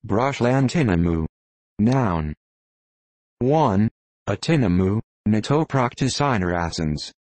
Brushland tinamou. Noun. 1. A tinamou, Natoprocticiner Hansson.